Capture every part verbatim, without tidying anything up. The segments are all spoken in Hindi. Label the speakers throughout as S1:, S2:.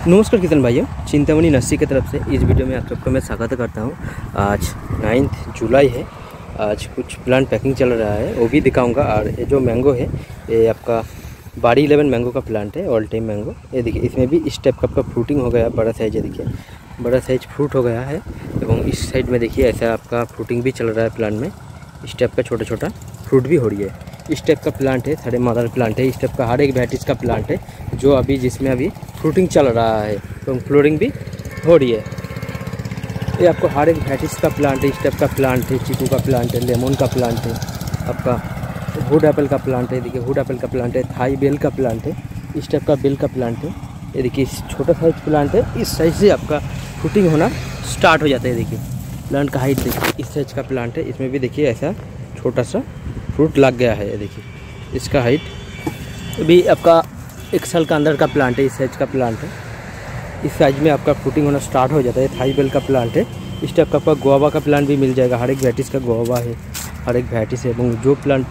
S1: नमस्कार किसान भाइयों, चिंतामणि नर्सरी की तरफ से इस वीडियो में आप सबको मैं स्वागत करता हूं। आज नाइन्थ जुलाई है। आज कुछ प्लांट पैकिंग चल रहा है, वो भी दिखाऊंगा। और ये जो मैंगो है ये आपका बाड़ी इलेवन मैंगो का प्लांट है, ऑल टाइम मैंगो। ये देखिए, इसमें भी इस टाइप का आपका फ्रूटिंग हो गया, बड़ा साइज है। देखिए बड़ा साइज फ्रूट हो गया है। এবং इस साइड में देखिए ऐसा आपका फ्रूटिंग भी चल रहा है प्लांट में। इस टाइप का छोटा छोटा फ्रूट भी हो रही है। इस टाइप का प्लांट है, सारे मदर प्लांट है। इस टाइप का हर एक वैराइटीज का प्लांट है जो अभी जिसमें अभी फ्रूटिंग चल रहा है, तो फ्लोरिंग भी हो रही है। ये आपको हर एक वैराइटीज का प्लांट है। इस टाइप का प्लांट है, चीकू का प्लांट है, लेमन का प्लांट है, आपका वुड एप्पल का प्लांट है। देखिए वुड एप्पल का प्लांट है, थाई बेल का प्लांट है, इस टाइप का बेल का प्लांट है। ये देखिए छोटा साइज प्लांट है, इस साइज से आपका फ्रूटिंग होना स्टार्ट हो जाता है। देखिए प्लांट का हाइट देखिए, इस साइज का प्लांट है। इसमें भी देखिए ऐसा छोटा सा फ्रूट लग गया है। ये देखिए इसका हाइट भी आपका एक साल का अंदर का प्लांट है। इस साइज का प्लांट है, इस साइज में आपका फ्रूटिंग होना स्टार्ट हो जाता है। थाई बेल का प्लांट है। इस टाइप का आपका गुआवा का प्लांट भी मिल जाएगा। हर एक वैराइटीज़ का गुआवा है, हर एक वैराइटी से। এবং जो प्लांट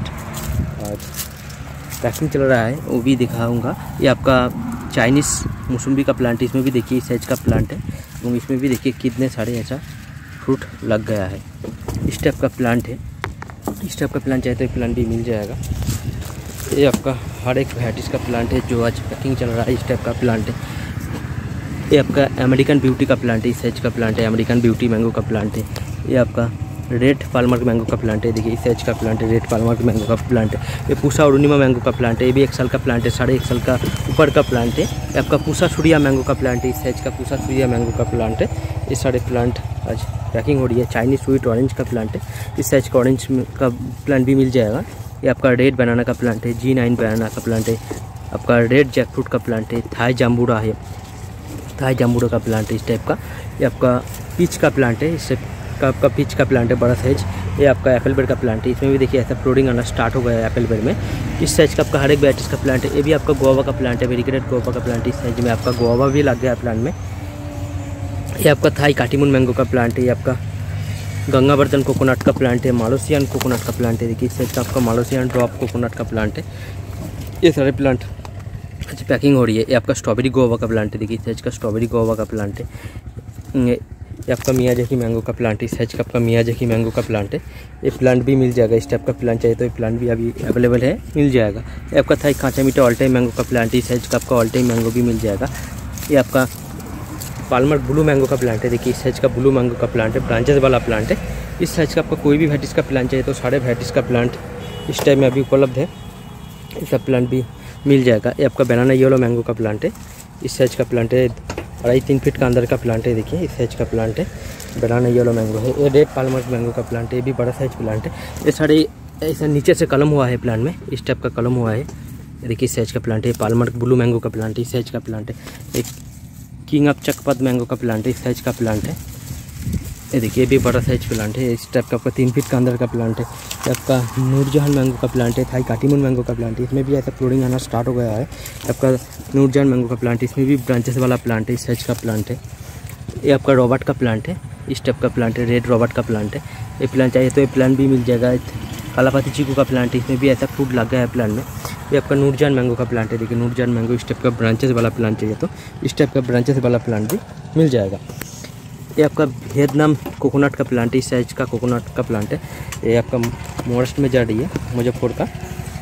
S1: पैकिंग चल रहा है वो भी दिखाऊंगा। ये आपका चाइनीज़ मौसम्बी का प्लांट है। इसमें भी देखिए इस साइज का प्लांट है, এবং इसमें भी देखिए कितने सारे ऐसा फ्रूट लग गया है। इस टाइप का प्लांट है। इस टाइप का प्लांट चाहे तो प्लांट भी मिल जाएगा। ये आपका हर एक वैराइटीज़ का प्लांट है जो आज पैकिंग चल रहा है। इस टाइप का प्लांट है। ये आपका अमेरिकन ब्यूटी का प्लांट है, इस साइज का प्लांट है। अमेरिकन ब्यूटी मैंगो का प्लांट है। ये आपका रेड पाल्मर मैंगो का प्लांट है। देखिए इस साइज का प्लांट है, रेड पाल्मर मैंगो का प्लांट है। ये पूसा अरुणिमा मैंगो का प्लांट है। ये भी एक साल का प्लांट है, साढ़े एक साल का ऊपर का प्लांट है। ये आपका पूसा सूर्या मैंगो का प्लांट है, इस साइज का पूसा सूर्या मैंगो का प्लांट है। ये सारे प्लांट आज पैकिंग हो रही है। चाइनीज स्वीट ऑरेंज का प्लांट है, इस साइज का ऑरेंज का प्लांट भी मिल जाएगा। ये आपका रेड बनाना का प्लांट है, जी नाइन बनाना का प्लांट है। आपका रेड जैकफ्रूट का प्लांट है, थाई जाम्बूरा है, थाई जाम्बूरा का प्लांट है इस टाइप का। ये आपका पीच का प्लांट है, इस का आपका पीच का प्लांट है, बड़ा साइज। ये आपका एप्पल बेर का प्लांट है। इसमें भी देखिए ऐसा फ्लोरिंग आना स्टार्ट हो गया है एप्पल बेर में। इस साइज का आपका हर एक वैराइटीज़ का प्लांट है। ये भी आपका गुआवा का प्लांट है, वेरीग्रेड गुआवा का प्लांट है। इस साइज में आपका गुआवा भी लग गया है प्लांट में। ये आपका थाई काटीमुन मैंगो का प्लांट है। ये आपका गंगावर्धन कोकोनट का प्लांट है, मालोसियन कोकोनट का प्लांट है। देखिए इस साइज का आपका मालोसियन ड्रॉप कोकोनट का प्लांट है। ये सारे प्लांट अच्छी पैकिंग हो रही है। ये आपका स्ट्रॉबेरी गुआवा का प्लांट है। देखिए इस साइज का स्ट्रॉबेरी गुआवा का प्लांट है। ये आपका मियाजाकी मैंगो का प्लांट है, इस साइज का आपका मियाजाकी मैंगो का प्लांट है। ये प्लांट भी मिल जाएगा। इस टाइप का प्लांट चाहिए तो ये प्लांट भी अभी अवेलेबल है, मिल जाएगा। ये आपका थाई कांचा मीठा ऑल टाइम मैंगो का प्लांट है, इस साइज का आपका ऑल टाइम मैंगो भी मिल जाएगा। ये आपका पाल्मर ब्लू मैंगो का प्लांट है। देखिए इस साइज का ब्लू मैंगो का प्लांट है, ब्रांचेस वाला प्लांट है। इस साइज का आपका कोई भी वैराइटीज़ का प्लांट चाहिए तो सारे वैराइटीज़ का प्लांट इस टाइम में अभी उपलब्ध है। ये सब प्लांट भी मिल जाएगा। ये आपका बनाना येलो मैंगो का प्लांट है, इस साइज का प्लांट है। अढ़ाई तीन फीट का अंदर का प्लांट है। देखिए इस साइज का प्लांट है, बनाना येलो मैंगो है। ये रेड पाल्मर मैंगो का प्लांट है, ये भी बड़ा साइज प्लांट है। ये सारे ऐसा नीचे से कलम हुआ है प्लांट में, इस टाइप का कलम हुआ है। देखिए इस साइज का प्लांट है। पाल्मर ब्लू मैंगो का प्लांट है, इस साइज का प्लांट है। एक किंग ऑफ चकपत मैंगो का प्लांट है, इस साइज का प्लांट है। ये देखिए ये भी बड़ा साइज प्लांट है, इस टाइप का आपका तीन फीट का अंदर का प्लांट है। ये आपका नूरजहान मैंगो का प्लांट है, थाई काटीमुन मैंगो का प्लांट है। इसमें भी ऐसा फ्लोरिंग आना स्टार्ट हो गया है। आपका नूरजहान मैंगो का प्लांट है, इसमें भी ब्रांचेस वाला प्लांट है, इस साइज का प्लांट है। ये आपका रॉबर्ट का प्लांट है, इस टाइप का प्लांट है, रेड रॉबर्ट का प्लांट है। ये प्लांट चाहिए तो ये प्लांट भी मिल जाएगा। कालापाती चीकू का प्लांट है, इसमें भी ऐसा फ्रूट लग गया है प्लांट में। ये आपका नूरजहान मैंगो का प्लांट है। देखिए नूरजहान मैंगो इस टाइप का ब्रांचेस वाला प्लांट चाहिए तो इस टाइप का ब्रांचेस वाला प्लांट भी मिल जाएगा। ये आपका वियतनाम कोकोनट का प्लांट है, इस साइज का कोकोनट का प्लांट है। ये आपका महाराष्ट्र में जा रही है, मुजफ्फर का।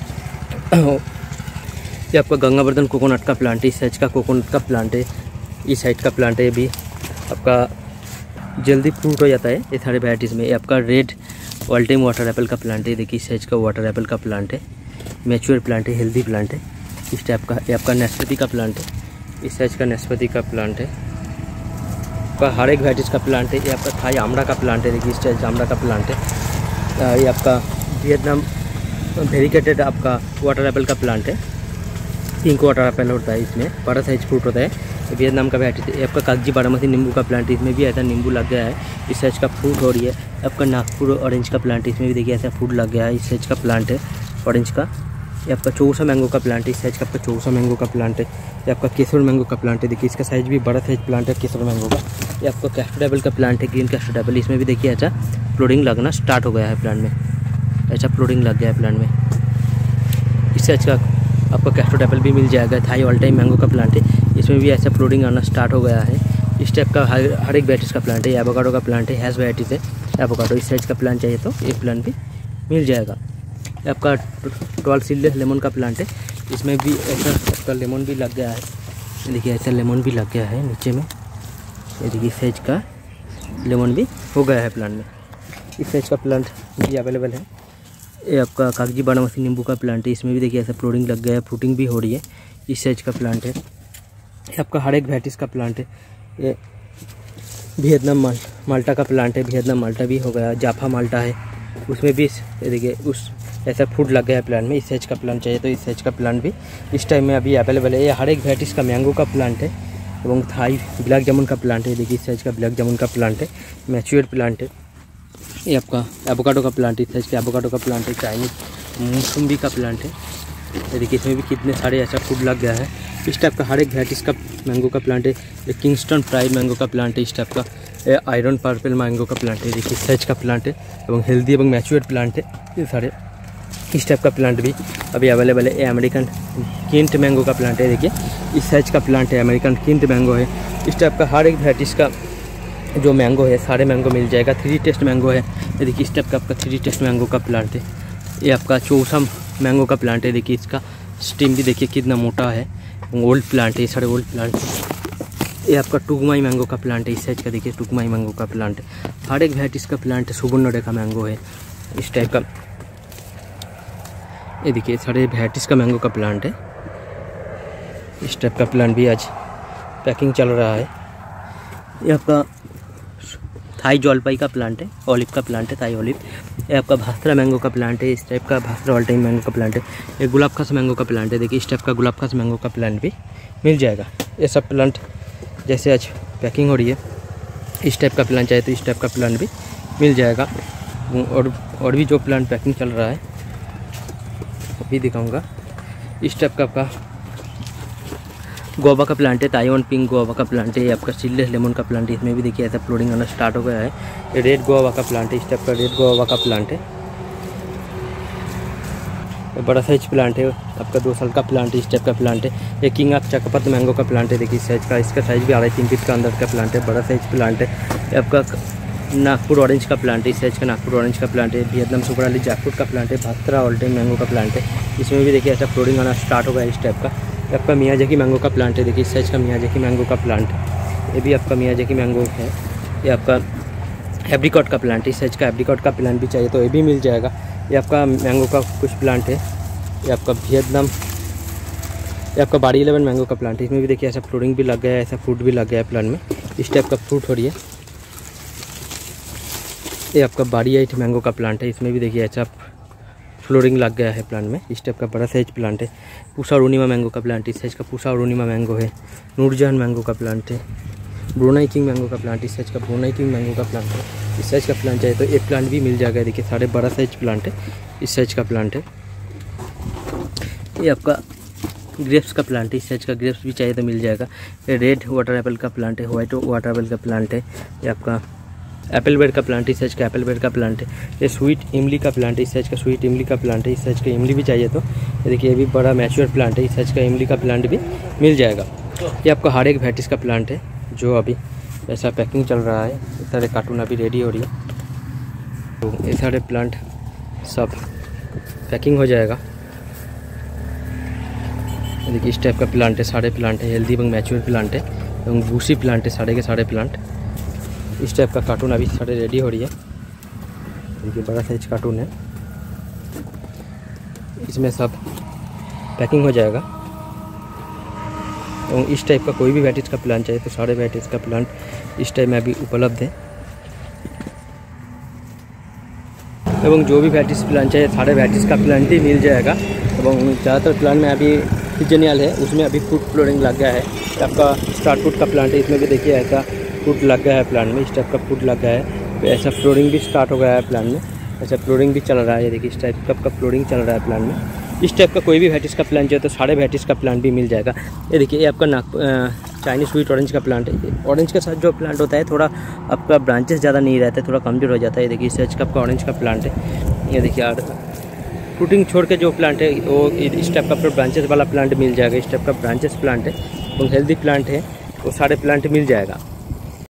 S1: ये आपका गंगावर्धन कोकोनट का प्लांट है, इस साइज का कोकोनट का प्लांट है, इस साइज का प्लांट है। ये भी आपका जल्दी फ्रूट हो जाता है ये सारे वैराइटीज़ में। ये आपका red all time water apple का प्लांट है। देखिए इस साइज का वाटर एप्पल का प्लांट है, मैच्योर प्लांट है, हेल्दी प्लांट है इस टाइप का। ये आपका नाशपाती का प्लांट है, इस साइज का नाशपाती का प्लांट है। आपका हर एक वैराइटीज़ का प्लांट है। ये आपका थाई आमड़ा का प्लांट है। देखिए इस टाइज आमड़ा का प्लांट है। ये आपका वियतनाम वेरीगेटेड आपका वाटर एप्पल का प्लांट है, पिंक वाटर एप्पल होता है, इसमें बड़ा साइज फ्रूट होता है। वियतनाम का वैराइटी है। आपका कागजी बारामती नींबू का प्लांट है, इसमें भी ऐसा नींबू लग गया है, इस साइज का फ्रूट हो रही है। आपका नागपुर ऑरेंज का प्लांट है, इसमें भी देखिए ऐसा फ्रूट लग गया है, इस साइज का प्लांट है ऑरेंज का। ये आपका चौसा मैंगो का प्लांट है, इस साइज का आपका चौसा मैंगो का प्लांट है। ये आपका केसर मैंगो का प्लांट है। देखिए इसका साइज भी बड़ा साइज प्लांट है केसर मैंगो का। ये आपका कैस्टर एप्पल का प्लांट है, ग्रीन कैस्टर एप्पल। इसमें भी देखिए ऐसा फ्लोरिंग लगना स्टार्ट हो गया है प्लांट में, ऐसा फ्लोरिंग लग गया है प्लांट में। इस साइज का आपका कैस्टर एप्पल भी मिल जाएगा। थाई ऑल टाइम मैंगो का प्लांट है, इसमें इसमें भी ऐसा फ्लोरिंग आना स्टार्ट हो गया है। इस टाइप का हर हर एक वैराइटीज़ का प्लांट है। एवोकाडो का प्लांट है, हैज़ वैराइटीज़ है एवोकाडो। इस साइज़ का प्लांट चाहिए तो ये प्लांट भी मिल जाएगा। ये आपका ट्वेल्व सीडलेस लेमन का प्लांट है। इसमें भी ऐसा आपका लेमन भी लग गया है, देखिए ऐसा लेमन भी लग गया है नीचे में। ये देखिए इस साइज का लेमन भी हो गया है प्लांट में। इस साइज का प्लांट भी अवेलेबल है। ये आपका कागजी बारामासी नींबू का प्लांट है। इसमें भी देखिए ऐसा फ्लोरिंग लग गया है, फ्रूटिंग भी हो रही है। इस साइज का प्लांट है। ये आपका हर एक वैराइटीज़ का प्लांट है। ये वियतनाम माल माल्टा का प्लांट है। वियतनाम माल्टा भी हो गया, जाफा माल्टा है, उसमें भी देखिए उस ऐसा फ्रूट लग गया है प्लांट में। इस साइज का प्लांट चाहिए तो इस साइज का प्लांट भी इस टाइम में अभी अवेलेबल है। ये हर एक वैराइटीज़ का मैंगो का प्लांट है এবং थाई ब्लैक जामुन का प्लांट है। देखिए इस साइज का ब्लैक जामुन का प्लांट है, मैच्योर्ड प्लांट है। ये आपका एवोकाडो का प्लांट है। इस साइज का एवोकाडो का प्लांट है। चाइनीज मौसम्बी का प्लांट है। ये देखिए इसमें भी कितने सारे ऐसा फूड लग गया है। इस टाइप का हर एक वैराइटीज़ का मैंगो का प्लांट है। ये किंगस्टन प्राइड मैंगो का प्लांट है। इस टाइप का ये आयरन पर्पल मैंगो का प्लांट है। देखिए इस साइज का प्लांट है এবং हेल्दी এবং मैच्योर्ड प्लांट है। ये सारे इस टाइप का प्लांट भी अभी अवेलेबल है। ये अमेरिकन किंट मैंगो का प्लांट है। देखिए इस साइज का प्लांट है, अमेरिकन किंट मैंगो है। इस टाइप का हर एक वैराइटीज़ का जो मैंगो है सारे मैंगो मिल जाएगा। थ्री टेस्ट मैंगो है। ये देखिए इस टाइप का आपका थ्री टेस्ट मैंगो का प्लांट है। ये आपका चौसा मैंगो का प्लांट है। देखिए इसका स्टीम भी देखिए कितना मोटा है। ओल्ड प्लांट है, ये सारे ओल्ड प्लांट है। ये आपका टुगमाई मैंगो का प्लांट है। इस साइज का देखिए टुगमाई मैंगो का प्लांट है। हर एक वैराइटीज़ का प्लांट है। सुवर्णरेखा मैंगो है इस टाइप का। ये देखिए सारे वैराइटीज़ का मैंगो का प्लांट है। इस टाइप का प्लांट भी आज पैकिंग चल रहा है। ये आपका थाई जलपाई का प्लांट है, ऑलिव का प्लांट है, थाई ऑलिव। ये आपका भास्त्रा मैंगो का प्लांट है। इस टाइप का भास्त्रा ऑल टाइम मैंगो का प्लांट है। ये गुलाब खास मैंगो का प्लांट है। देखिए इस टाइप का गुलाब खास मैंगो का प्लांट भी मिल जाएगा। ये सब प्लांट जैसे आज पैकिंग हो रही है, इस टाइप का प्लांट चाहिए तो इस टाइप का प्लांट भी मिल जाएगा। और और भी जो प्लांट पैकिंग चल रहा है अभी दिखाऊंगा। इस टाइप का आपका गोवा का प्लांट है, ताइवान पिंक गोवा का प्लांट है। ये आपका सीडलेस लेमन का प्लांट है। इसमें भी देखिए ऐसा फ्लोरिंग आना स्टार्ट हो गया है। ये रेड गोवा का प्लांट है। इस टाइप का रेड गोवा का प्लांट है। ये बड़ा साइज प्लांट है, आपका दो साल का प्लांट है। इस टाइप का प्लांट है। ये किंग ऑफ चकपत मैंगो का प्लांट है। देखिए इस साइज का, इसका साइज भी अढ़ाई तीन फीट का अंदर का प्लांट है, बड़ा साइज प्लांट है। ये आपका नागपुर ऑरेंज का प्लांट है। इस साइज का नागपुर ऑरेंज का प्लांट है। वियतनाम सुपर वाली जैकफ्रूट का प्लांट है। भास्त्रा ऑल टाइम मैंगो का प्लांट है। इसमें भी देखिए ऐसा फ्लोरिंग आना स्टार्ट हो गया है इस टाइप का। आपका मियाजाकी मैंगो का प्लांट है। देखिए इस साइज का मियाजाकी मैंगो का प्लांट है। ये भी आपका मियाजाकी मैंगो है। ये आपका एप्रिकॉट का प्लांट है। इस साइज का एप्रिकॉट का प्लांट भी चाहिए तो ये भी मिल जाएगा। ये आपका मैंगो का कुछ प्लांट है। ये आपका वियतनाम, ये आपका बाड़ी इलेवन मैंगो का प्लांट है। इसमें भी देखिए ऐसा फ्लोरिंग भी लग गया है, ऐसा फ्रूट भी लग गया है प्लांट में। इस टाइप का फ्रूट हो रही है। ये आपका बाड़ी एट मैंगो का प्लांट है। इसमें भी देखिए ऐसा फ्लोरिंग लग गया है प्लांट में। इस टाइप का बड़ा साइज प्लांट है। पूसा अरुणिमा मैंगो का प्लांट है। इस साइज का पूसा अरुणिमा मैंगो है। नूरजहान मैंगो का प्लांट है। ब्रुनाई किंग मैंगो का प्लांट, इस साइज का ब्रुनाई किंग मैंगो का प्लांट है। इस साइज का प्लांट चाहिए तो एक प्लांट भी मिल जाएगा। देखिए सारे बड़ा साइज प्लांट है। इस साइज का प्लांट है। ये आपका ग्रेप्स का प्लांट है। इस साइज का ग्रेप्स भी चाहिए तो मिल जाएगा। ये रेड वाटर एप्पल का प्लांट है, व्हाइट वाटर एप्पल का प्लांट है। ये आपका एप्पल बेड का प्लांट, इस साइज का एप्पल बेड का प्लांट है। ये स्वीट इमली का प्लांट है। इस साइज का स्वीट इमली का प्लांट है। इस साइज का इमली भी चाहिए तो ये देखिए ये भी बड़ा मैच्योर प्लांट है। इस साइज का इमली का प्लांट भी मिल जाएगा। ये आपका हर एक वैराइटीज़ का प्लांट है जो अभी ऐसा पैकिंग चल रहा है। ये सारे कार्टून अभी रेडी हो रही है तो ये सारे प्लांट सब पैकिंग हो जाएगा। देखिए इस टाइप का प्लांट है, सारे प्लांट है, हेल्दी एवं मैच्योर प्लांट है एवं बूसी प्लांट है, सारे के सारे प्लांट। इस टाइप का कार्टून अभी सारे रेडी हो रही है। देखिए बड़ा साइज कार्टून है, इसमें सब पैकिंग हो जाएगा। और इस टाइप का कोई भी वैराइटीज़ का प्लांट चाहिए तो सारे वैराइटीज़ का प्लांट इस टाइप में अभी उपलब्ध है। एवं जो भी वैराइटीज़ प्लांट चाहिए सारे वैराइटीज़ का प्लांट ही मिल जाएगा। एवं ज़्यादातर प्लांट में अभी सीजनियल है, उसमें अभी फूड फ्लोरिंग लग गया है। आपका स्टार फ्रूट का प्लांट है, इसमें भी देखिए ऐसा फूड लग गया है प्लांट में। इस टाइप का फूड लग गया है तो ऐसा फ्लोरिंग भी स्टार्ट हो गया है प्लांट में। ऐसा फ्लोरिंग भी चल रहा है। ये देखिए इस टाइप का फ्लोरिंग चल रहा है प्लांट में। इस टाइप का कोई भी वैराइटीज़ का प्लांट चाहिए तो सारे वैराइटीज़ का प्लांट भी मिल जाएगा। ये देखिए ये आपका नाग चाइनीज स्वीट ऑरेंज का प्लांट है। ऑरेंज के साथ जो प्लांट होता है थोड़ा आपका ब्रांचेस ज़्यादा नहीं रहता है, थोड़ा कमजोर हो जाता है। ये देखिए इस साइज का आपका ऑरेंज का प्लांट है। ये देखिए यार फ्रूटिंग छोड़ के जो प्लांट है वो इस टाइप का ब्रांचेस वाला प्लांट मिल जाएगा। इस टाइप का ब्रांचेस प्लांट है। तो हेल्दी प्लांट है, वो सारे प्लांट मिल जाएगा।